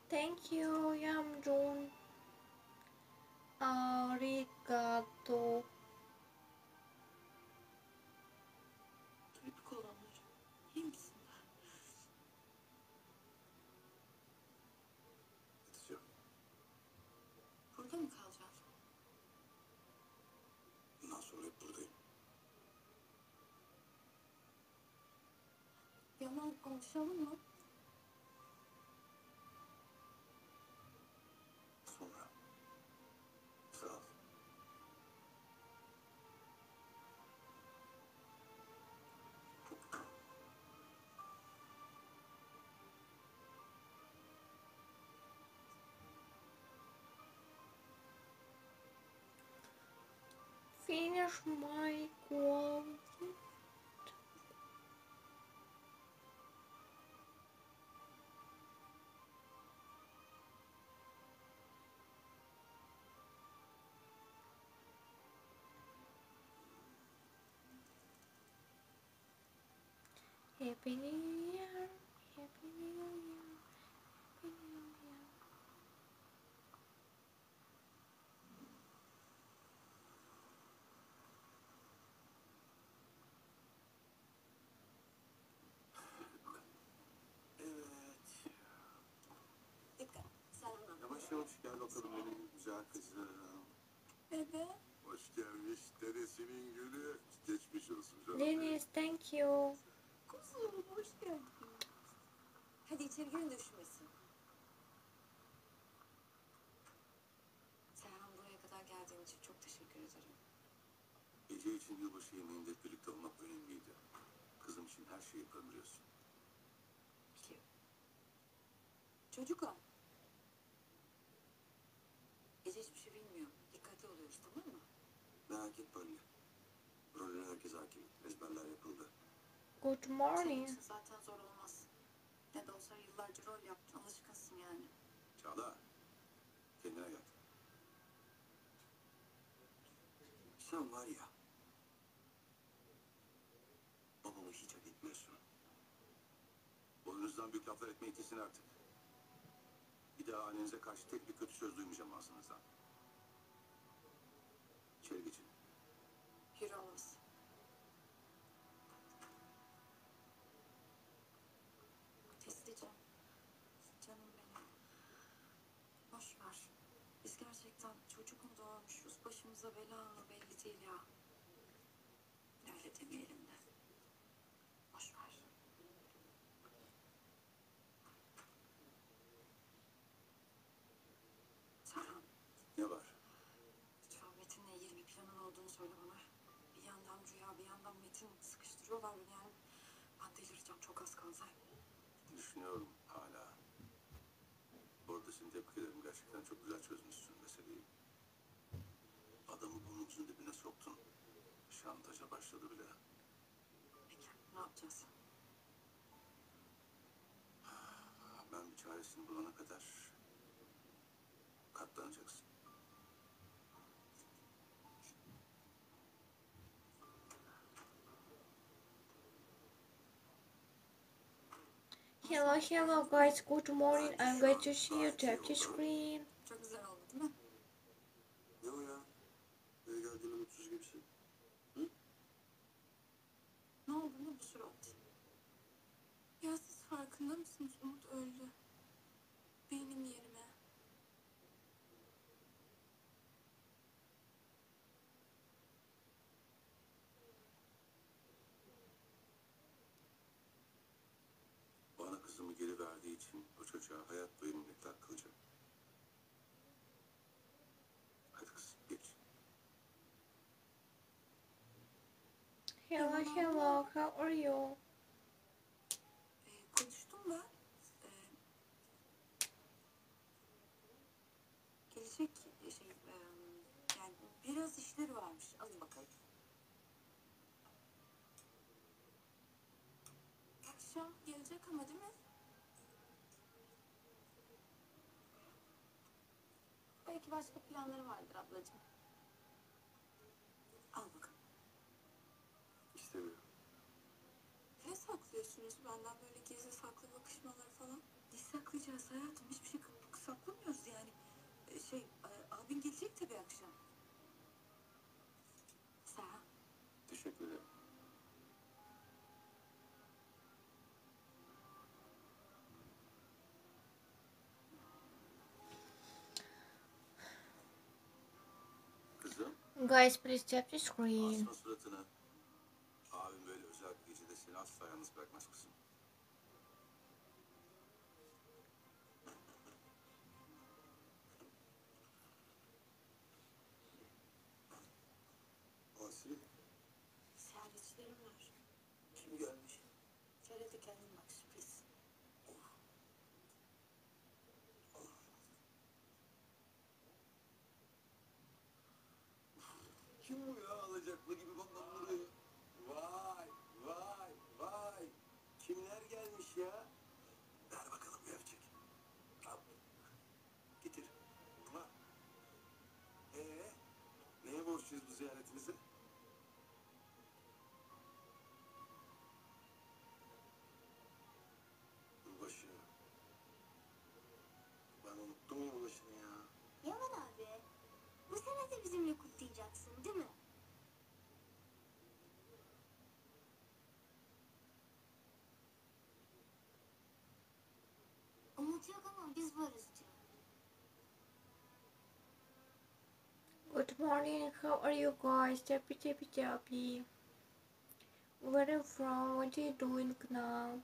Thank you, Yamjoon. Arigato. Tripik olanlar. İyi misin? Gideceğim. Burada mı kalacağız? Bundan sonra hep buradayım. Yaman konuşalım mı? Sonra. Sağ ol. Finish my goal. Happy New Year. Happy New Year. Happy New Year. Evet. Dikkat. Selamlar. Yavaş yavaş gel bakalım benim güzel kızım. Bebe. Hoş gelmiş dedesinin gülü. Geçmiş olsun canım. Dennis, thank you. Kuzum hoş geldin. Hadi içeri girin de üşümesin. Serhan buraya kadar geldiğin için çok teşekkür ederim. Gece için yılbaşı yemeğinde birlikte olmak önemliydi. Kızım için her şeyi yaparım biliyorsun. Biliyorum. Çocuklar. Gece hiçbir şey bilmiyor. Dikkatli oluyoruz tamam mı? Merak etme anne. Rolüne herkes hakim. Ezberler yapıldı. Good Senin morning. için zaten zor olmaz. Ne de olsa yıllarca rol yaptın. Alışkınsın yani. Çağla. Kendine gel. Sen var ya. Babamı hiç hak etmiyorsun. Boynunuzdan büyük laflar etmeyi kesin artık. Bir daha annenize karşı tek bir kötü söz duymayacağım ağzınızdan. İçeri geçin. Yürü olmaz. Testiciğim. Canım benim. Boş ver. Biz gerçekten çocuk mu doğurmuşuz? Başımıza bela mı belli değil ya. Öyle demeyelim de. Boş ver. Serhan, Ne var? lütfen Metin'le ilgili bir planın olduğunu söyle bana. Bir yandan Rüya, bir yandan Metin sıkıştırıyorlar beni yani. Ben delireceğim, çok az kaldı. Düşünüyorum hala. Orada seni tebrik ederim. Gerçekten çok güzel çözmüşsün meseleyi. Adamı burnumuzun dibine soktun. Şantaja başladı bile. Peki, ne yapacağız? Ben bir çaresini bulana kadar katlanacaksın. Hello guys, good morning. I'm going to see you tap the screen. Çok güzel oldu değil mi? Ne o ya? Eve geldiğinde mutsuz gibisin. Hı? Ne oldu ne bu surat? Ya siz farkında mısınız? Umut öldü. Benim yerime. Bana kızımı geri verdiği için o çocuğa hayat boyu minnettar kalacak. Hadi kız geç. Hello, how are you? Konuştum ben. Gelecek yani biraz işleri varmış. Alın bakalım. Akşam gelecek ama değil mi? Belki başka planları vardır ablacığım. Al bakalım. İstemiyorum. Ne saklıyorsunuz benden böyle gizli saklı bakışmalar falan? Ne saklayacağız hayatım? Hiçbir şey Guys, please tap the screen. Asma suratını. Abim böyle özel bir gecede seni asla yalnız bırakmaz kızım. Asi, Ziyaretçilerim var. kim gelmiş? Söyle de kendin bak, sürpriz. Kim bu ya alacaklı gibi bana vuruyor? Vay vay vay. Kimler gelmiş ya? Ver bakalım bir öpecek. Al. Getir. Ha. Neye borçluyuz bu ziyaretinizi? Yılbaşı. Ben unuttum yılbaşını ya. Yaman abi, bu sene de bizimle kutlayacaksın değil mi? Umut yok ama biz varız diyor. Good morning, how are you guys? Tappy tappy tappy. Where are you from? What are you doing now?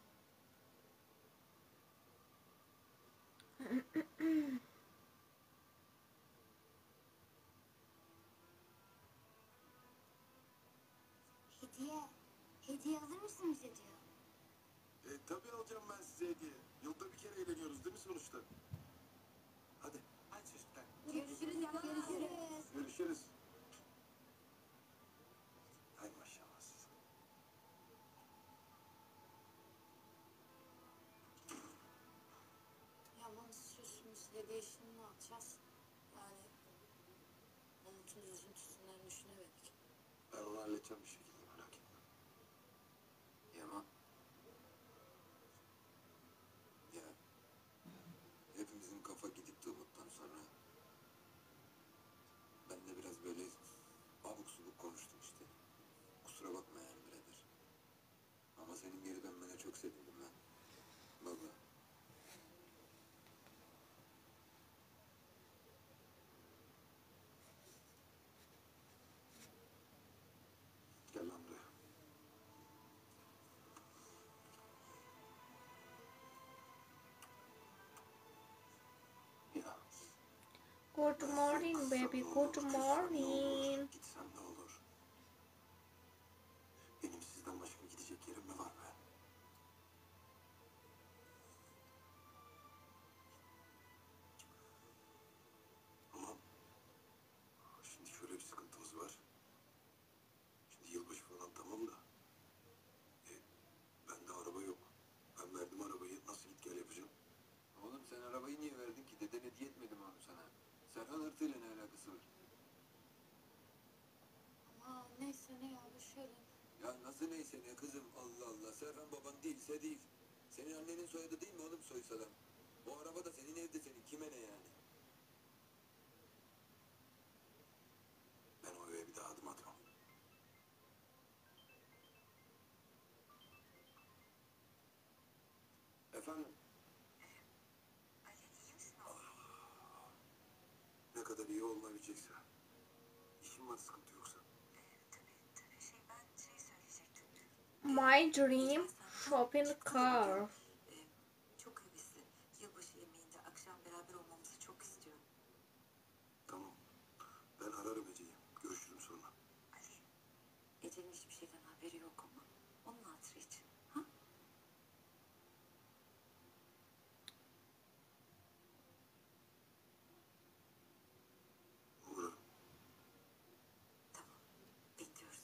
Hediye, hediye alır mısın bize diyor. Tabii alacağım ben size hediye. Yılda bir kere eğleniyoruz değil mi sonuçta? Hadi. Hadi çocuklar. Görüşürüz Yaman abi. Görüşürüz. Hay maşallah size. Yaman istiyorsunuz, hediye işini ne yapacağız? Yani Umut'un üzüntüsünden düşünemedik. Ben onu halledeceğim bir şekilde, merak etme. Yaman. Ya hepimizin kafa gidikti Umut'tan sonra. Ben de biraz böyle abuk subuk konuştum işte. Kusura bakma yani birader. Ama senin geri dönmene çok sevindim ben. Vallahi. Gel lan buraya. Ya. Good morning, baby. Good morning. Gitsem ne olur? Benim sizden başka gidecek yerim mi var be? Ama şimdi şöyle bir sıkıntımız var. Şimdi yılbaşı falan tamam da. Bende araba yok. Ben verdim arabayı. Nasıl git gel yapacağım? Oğlum sen arabayı niye verdin ki? Deden hediye etmedi mi onu sana? Serhan hırtıyla ne alakası var? Ama neyse ne ya, düşelim. Ya nasıl neyse ne kızım, Allah Allah. Serhan baban değilse değil. Senin annenin soyadı değil mi oğlum Soysal'ın? O araba da senin, evde senin. Kime ne yani? Ben o eve bir daha adım atmam. Efendim? Ne kadar iyi olunabilecekse. İşim var, sıkıntı yoksa. My dream shopping car. Çok hevesli. Yılbaşı yemeğinde akşam beraber olmamızı çok istiyorum. Tamam. Ben ararım Ece'yi. Görüşürüm sonra. Ali, Ece'nin hiçbir şeyden haberi yok ama onun hatırı için. Ha? Uğrarım. Tamam, bekliyoruz.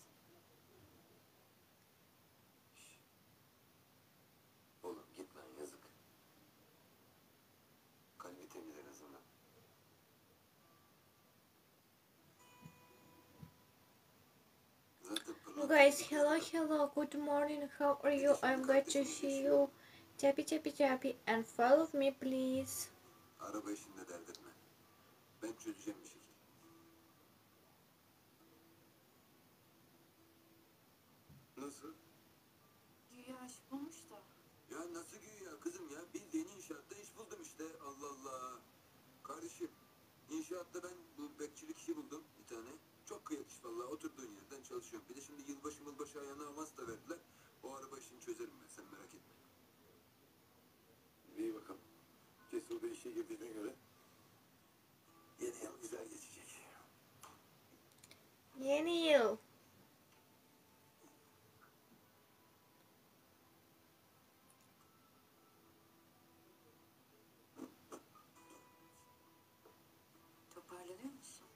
Oğlum git lan, yazık. Kalbi temiz en azından. Zaten Guys, hello, good morning, how are you? I'm glad to see you. Tappy tappy tappy and follow me, please. Araba işinde dert etme. Ben çözeceğim bir şekilde. Nasıl? Güya iş bulmuş da. Ya nasıl güya kızım ya? Bildiğin inşaatta iş buldum işte. Allah Allah. Kardeşim, inşaatta ben bu bekçilik işi buldum bir tane. Çok kıyak iş vallahi. Oturduğun yerden çalışıyorum. Bir de şimdi yılbaşı ayağına avans da verdiler. O araba işini çözerim ben, sen merak etme. İyi bakalım. Cesur da işe girdiğine göre yeni yıl güzel geçecek. Yeni yıl. Toparlanıyor musun?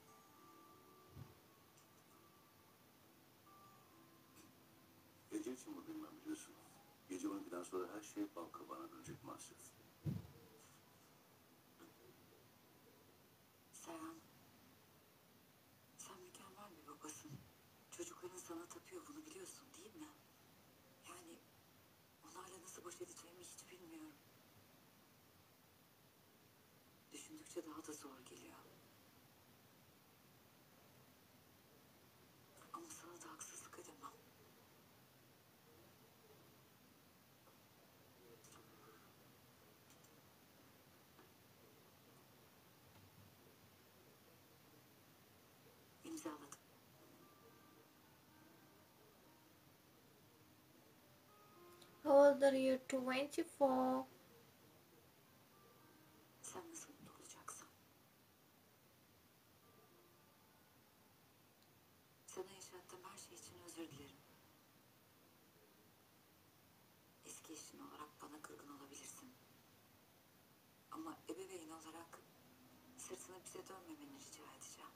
Gece için buradayım ben, biliyorsun. Gece 12'den sonra her şey bal kabağına dönecek maalesef. Serhan, sen mükemmel bir babasın. Çocukların sana tapıyor, bunu biliyorsun değil mi? Yani onlarla nasıl baş edeceğimi hiç bilmiyorum. Düşündükçe daha da zor geliyor. Ama sana da haksızlık edemem. İmzaladım. How old are you? 24. Sen nasıl mutlu olacaksan. Sana yaşattığım her şey için özür dilerim. Eski eşin olarak bana kırgın olabilirsin. Ama ebeveyn olarak sırtını bize dönmemeni rica edeceğim.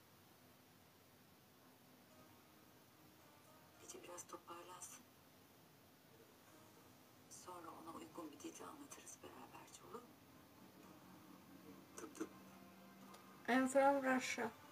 Ece biraz toparlansın. Sonra ona uygun bir dilde anlatırız beraberce, olur mu? Tıp tıp. I'm from Russia.